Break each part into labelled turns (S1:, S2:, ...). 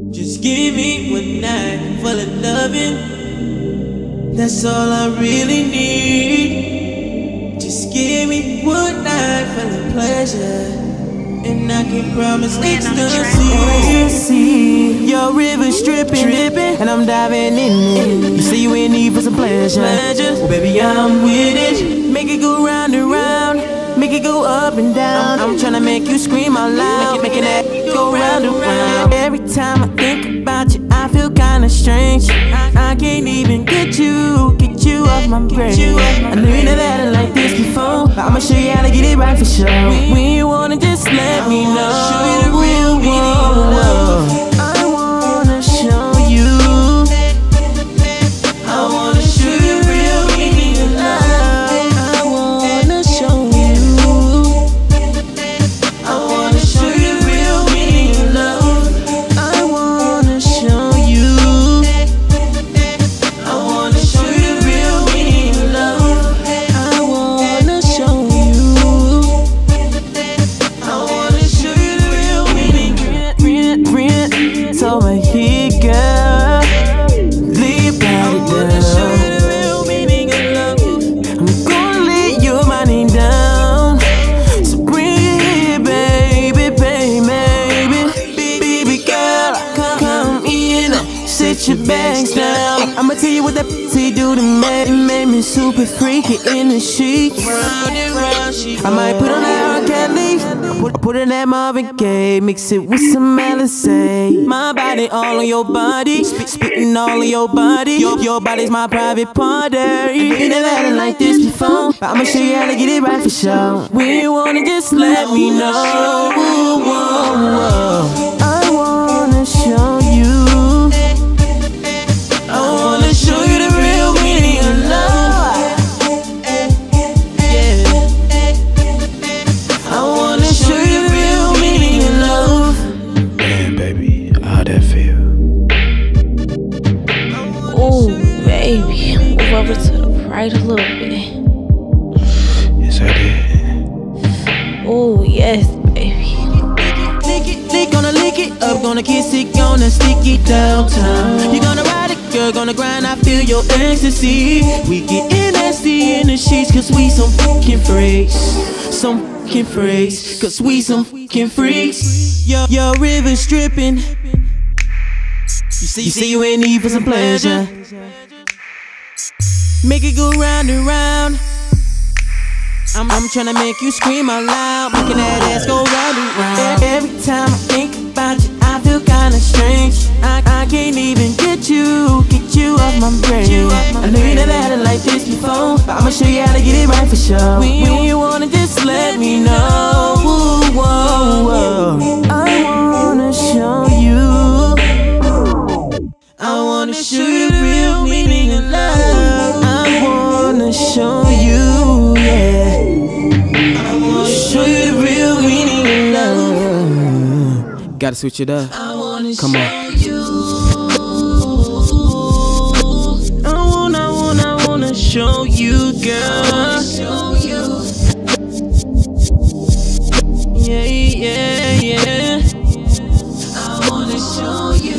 S1: Just give me one night full of loving. That's all I really need. Just give me one night full of pleasure, and I can promise ecstasy. Your river's dripping, and I'm diving in it. You say you ain't need for some pleasure. Well, baby, I'm with it. Make it go round and round, make it go up and down. I'm tryna make you scream out loud, making that go round and round. Every time I think about you, I feel kinda strange. I can't even get you off my brain. I know you never had it like this before, but I'ma show you how to get it right for sure. When you wanna, just let me know. Show you the real meaning of love. I wanna show you. I wanna show you the real meaning of love. I wanna show you. I wanna show you the real meaning of love. I wanna show you. I wanna show you the real meaning of love. I wanna show you. I wanna show you the real meaning. So right here, girl, lay your body down. I'm gonna lay your money down. So bring it here, baby, baby girl, come in, sit your bags down. I'ma tell you what that pussy do to me. It made me super freaky in the sheets. I might put on that R. Kelly, put in that Marvin Gaye, mix it with some LSA. My body all on your body, spitting all on your body. Your body's my private party. You never had it like this before, but I'ma show you how to get it right for sure. When you wanna, just let me know. I wanna show you. I wanna show you the real meaning of love. Yeah. I wanna show you the real meaning of love.
S2: Man, baby, how'd that feel?
S3: Oh, baby, move over to the right a little bit.
S2: Yes, I did.
S3: Oh, yes, baby.
S1: Gonna lick it up, gonna kiss it, gonna stick it downtown. You gonna ride it, girl, gonna grind, I feel your ecstasy. We get nasty in the sheets, cause we some fucking freaks. Cause we some fucking freaks. Your river's dripping. You say you ain't need for some pleasure. Make it go round and round. I'm tryna make you scream out loud, making that ass go round and round. Every time I think about you, I feel kinda strange. I can't even get you off my brain. I know you never had it like this before, but I'ma show you how to get it right for sure. When you wanna, just let me know. I wanna show you. I wanna show you the real meaning of love. I wanna show you, yeah. I wanna show you the real meaning of love.
S4: Gotta switch it up.
S1: I wanna
S4: Come
S1: show
S4: on.
S1: you. I wanna show you, girl. Yeah. I wanna show you.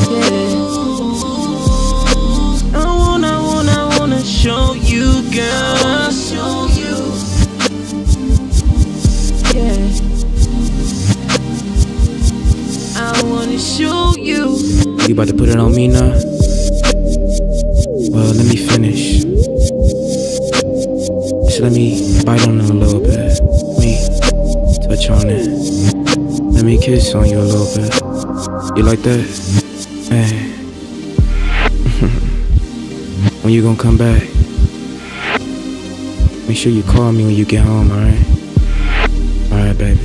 S1: Yeah. I wanna show you, girl. Yeah. I wanna show you.
S4: You about to put it on me now? Well, let me finish. Just let me bite on it a little bit. Me touch on it. Let me kiss on you a little bit. You like that? Hey. When you gonna come back? Make sure you call me when you get home, alright? Alright, baby.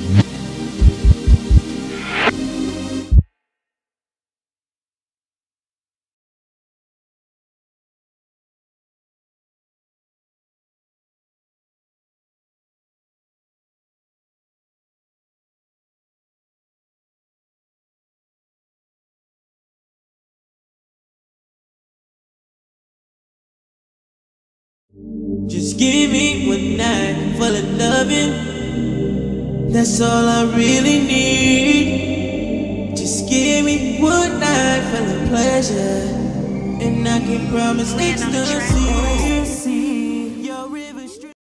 S1: Just give me one night full of loving. That's all I really need. Just give me One night for the pleasure, and I can promise ecstasy.